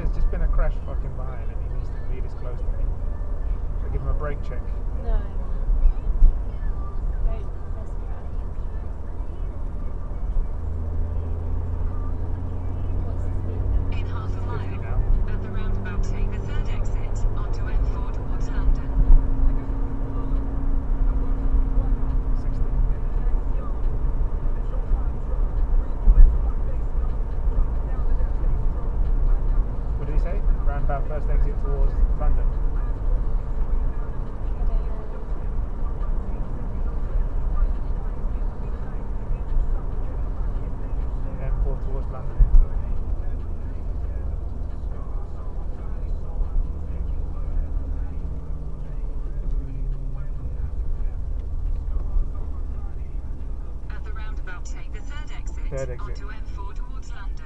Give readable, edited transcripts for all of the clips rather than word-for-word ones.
there's just been a crash fucking behind and he needs to be this close to me. Should I give him a brake check? No. Don't mess around. What's the speed limit? In half a 50 mile, now. at the roundabout, take the third exit onto M4 towards London. 60. What did he say? Roundabout first exit towards London. M4 towards London. At the roundabout, take the third exit onto M4 towards London.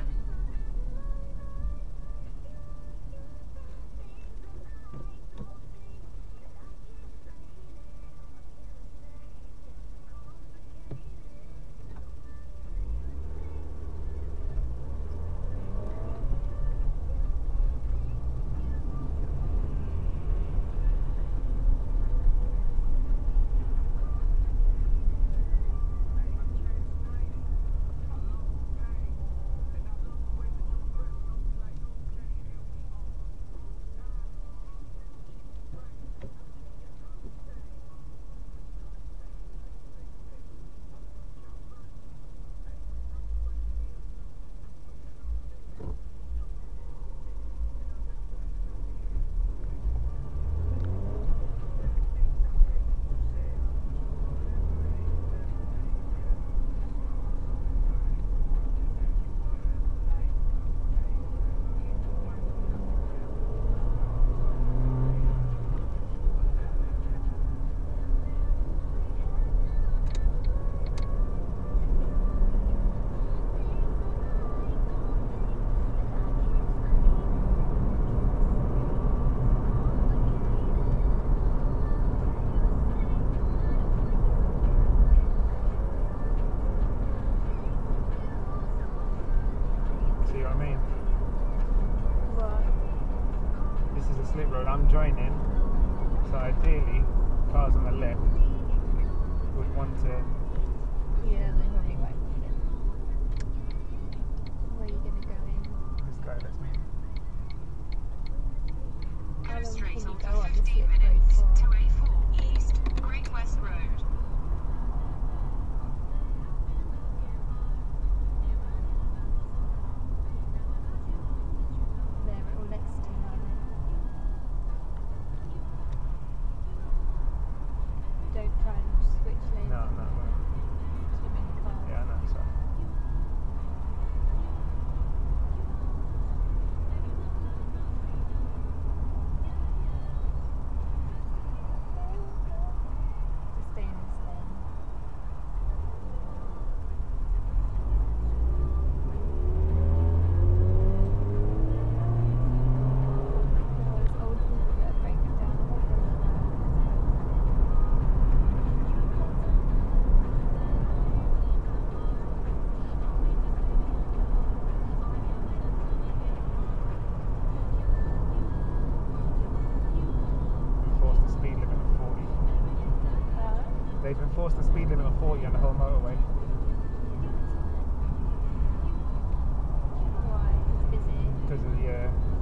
See what I mean? What? This is a slip road. I'm joining, so ideally, cars on the left would want to. Yeah, they probably won't need it. Where are you going to go in? This guy lets me in. How Go long straight can you on go for on the 15 slip road minutes for? to A4 East, Great West Road. They're all next to you, aren't they? Don't try and switch lanes. No, no, no. Too many cars. Yeah, I know. So. Just stay in this lane. Oh, it's old people that are breaking down the whole road. Enforced the speed limit of 40. They've enforced the speed limit of 40 on the whole motorway. Why? It's busy. Because of the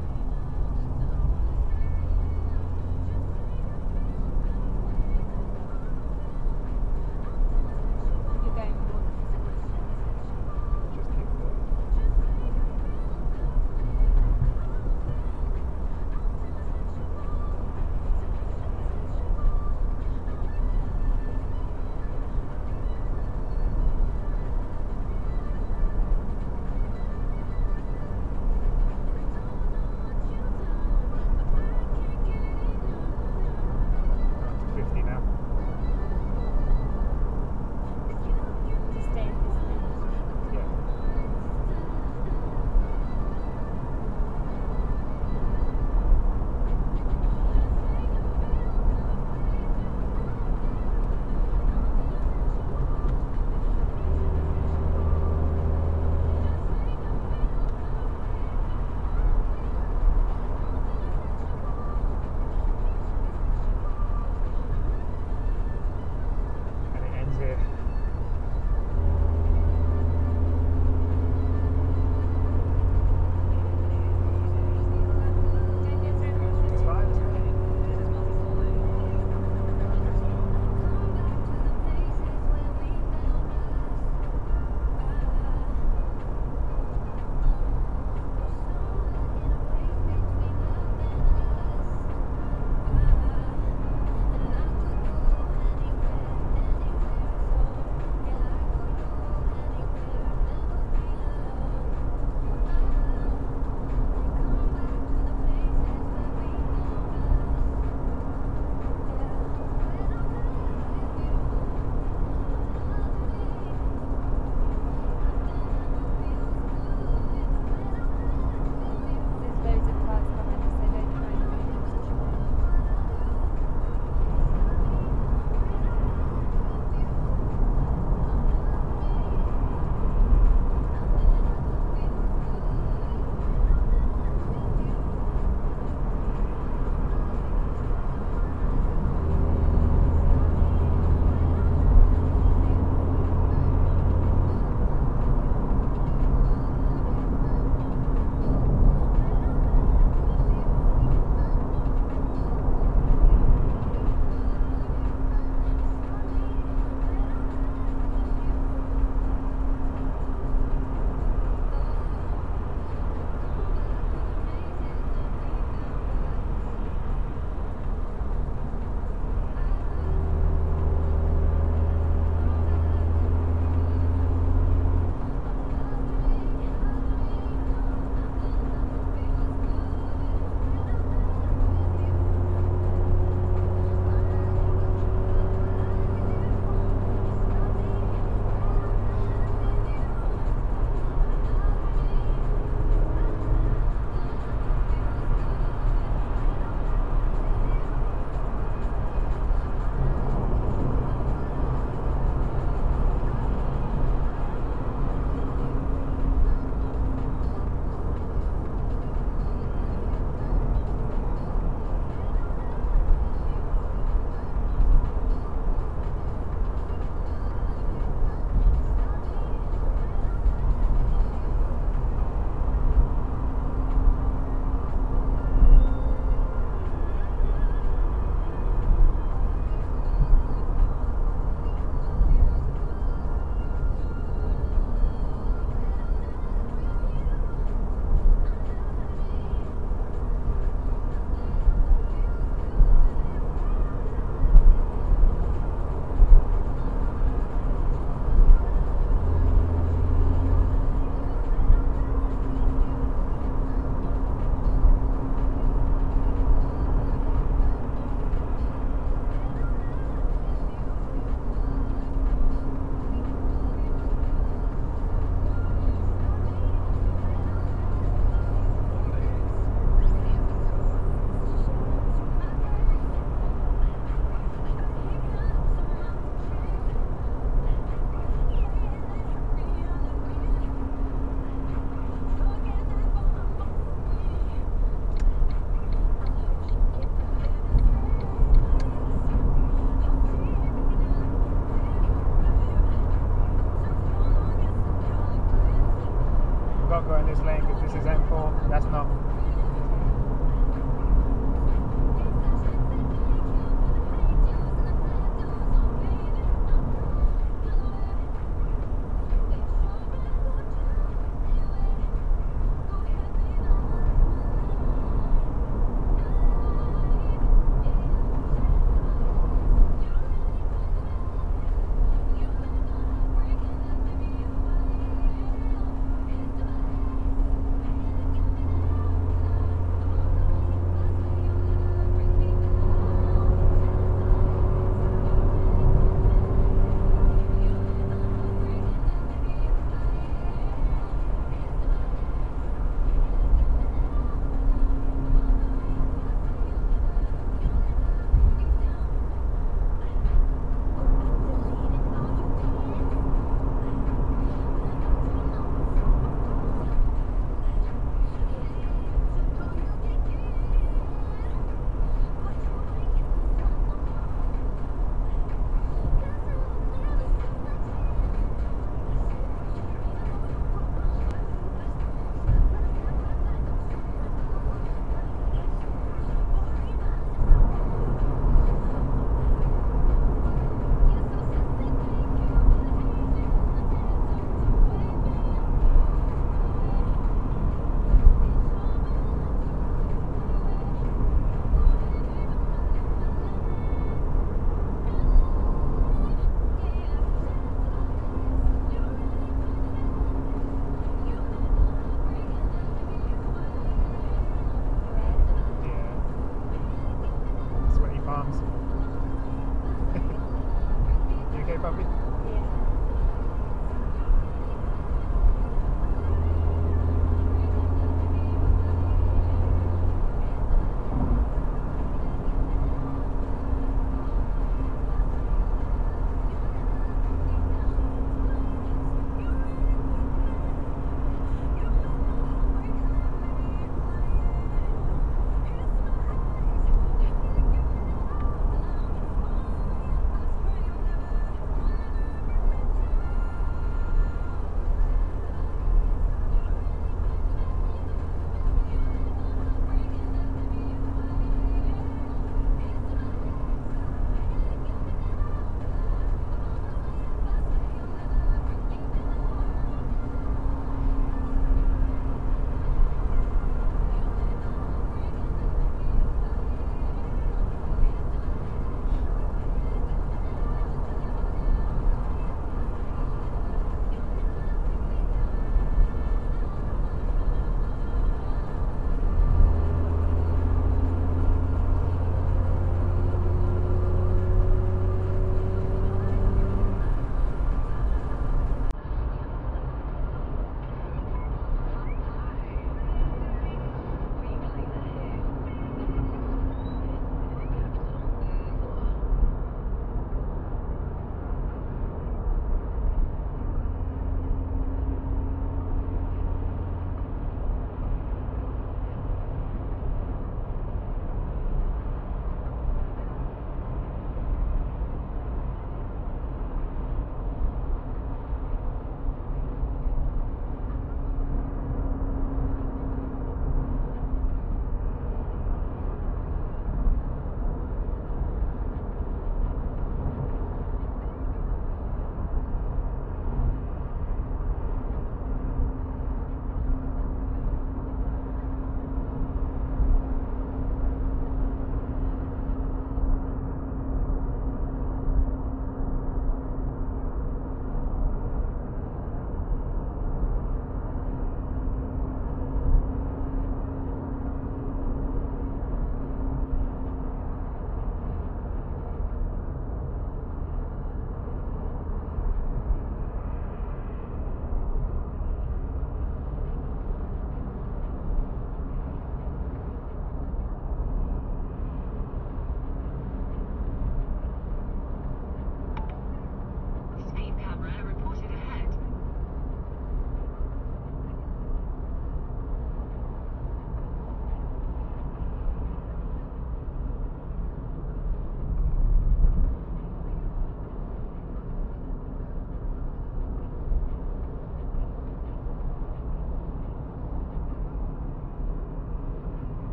You're going more than just keep the we've got to go in this lane because this is M4. That's not.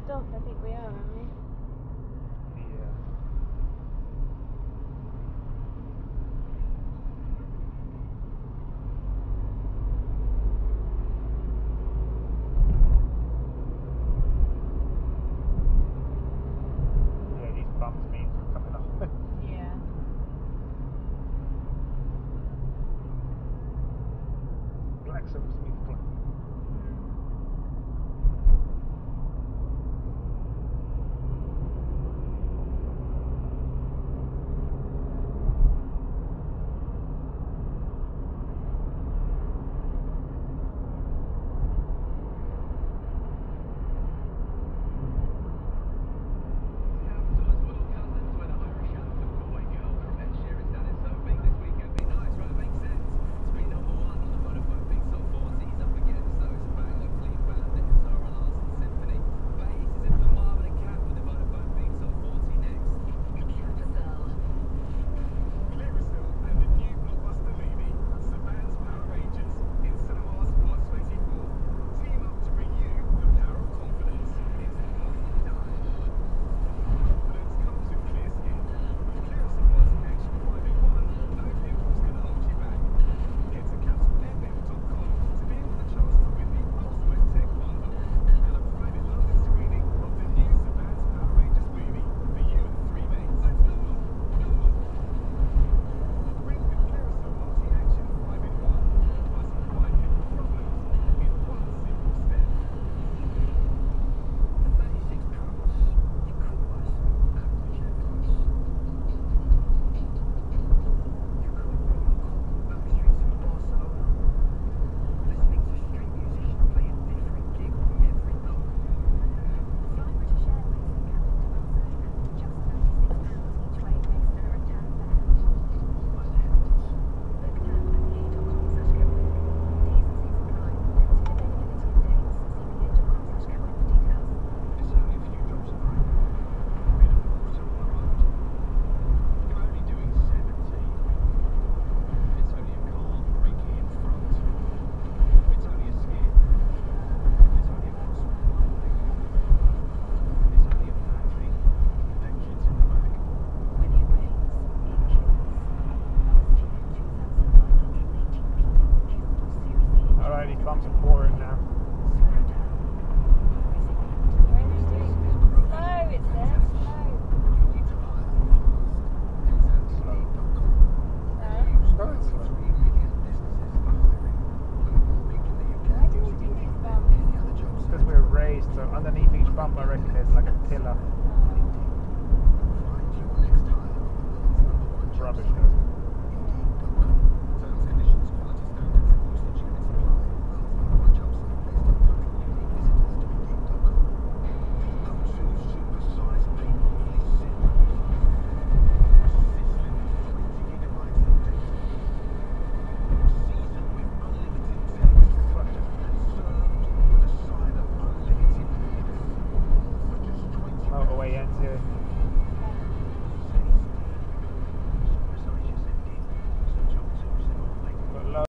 stopped, I think we are, aren't we? Yeah. Yeah, these bumps means we're coming off. Yeah. Black Sabbath Smith Club. Alrighty, bumps are pouring now. Slow, it says. Slow. Slow and slow. Why do we do these bumps? Because we're raised, so underneath each bump I reckon there's like a pillar. Rubbish though.